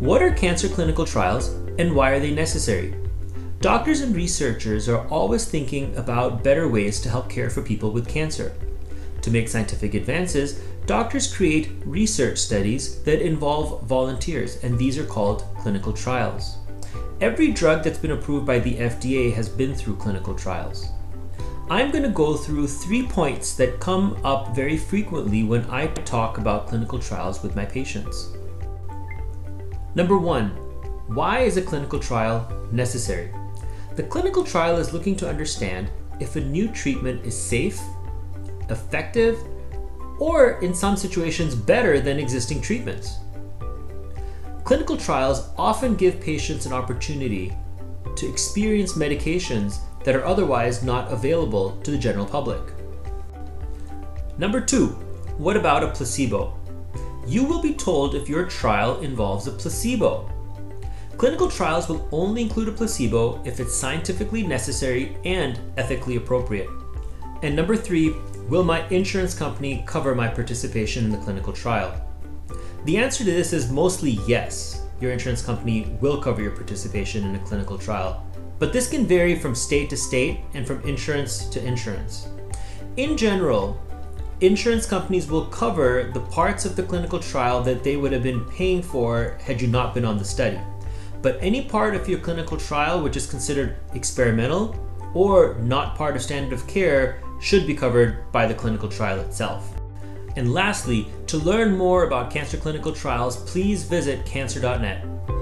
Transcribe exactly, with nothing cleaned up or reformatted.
What are cancer clinical trials and why are they necessary? Doctors and researchers are always thinking about better ways to help care for people with cancer. To make scientific advances, doctors create research studies that involve volunteers, and these are called clinical trials. Every drug that's been approved by the F D A has been through clinical trials. I'm going to go through three points that come up very frequently when I talk about clinical trials with my patients. Number one, why is a clinical trial necessary? The clinical trial is looking to understand if a new treatment is safe, effective, or in some situations better than existing treatments. Clinical trials often give patients an opportunity to experience medications that are otherwise not available to the general public. Number two, what about a placebo? You will be told if your trial involves a placebo. Clinical trials will only include a placebo if it's scientifically necessary and ethically appropriate. And number three, will my insurance company cover my participation in the clinical trial? The answer to this is mostly yes. Your insurance company will cover your participation in a clinical trial, but this can vary from state to state and from insurance to insurance. In general, insurance companies will cover the parts of the clinical trial that they would have been paying for had you not been on the study. But any part of your clinical trial which is considered experimental or not part of standard of care should be covered by the clinical trial itself. And lastly, to learn more about cancer clinical trials, please visit Cancer dot net.